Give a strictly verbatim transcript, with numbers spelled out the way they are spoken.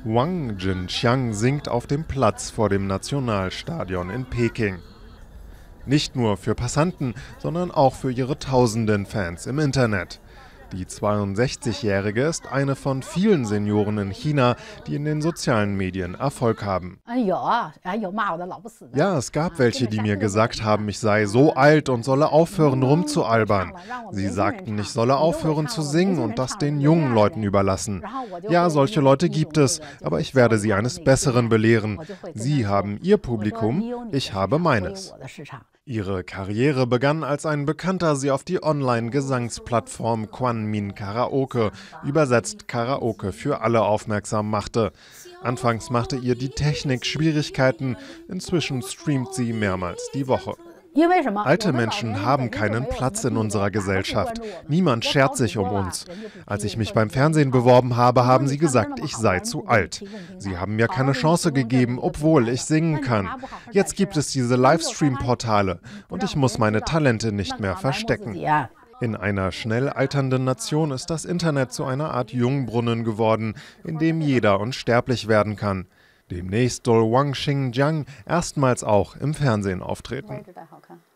Wang Jinqiang singt auf dem Platz vor dem Nationalstadion in Peking. Nicht nur für Passanten, sondern auch für ihre tausenden Fans im Internet. Die zweiundsechzigjährige ist eine von vielen Senioren in China, die in den sozialen Medien Erfolg haben. Ja, es gab welche, die mir gesagt haben, ich sei so alt und solle aufhören rumzualbern. Sie sagten, ich solle aufhören zu singen und das den jungen Leuten überlassen. Ja, solche Leute gibt es, aber ich werde sie eines Besseren belehren. Sie haben ihr Publikum, ich habe meines. Ihre Karriere begann, als ein Bekannter sie auf die Online-Gesangsplattform Quanmin Karaoke, übersetzt Karaoke für alle, aufmerksam machte. Anfangs machte ihr die Technik Schwierigkeiten, inzwischen streamt sie mehrmals die Woche. Alte Menschen haben keinen Platz in unserer Gesellschaft. Niemand schert sich um uns. Als ich mich beim Fernsehen beworben habe, haben sie gesagt, ich sei zu alt. Sie haben mir keine Chance gegeben, obwohl ich singen kann. Jetzt gibt es diese Livestream-Portale und ich muss meine Talente nicht mehr verstecken. In einer schnell alternden Nation ist das Internet zu einer Art Jungbrunnen geworden, in dem jeder unsterblich werden kann. Demnächst soll Wang Xingjiang erstmals auch im Fernsehen auftreten.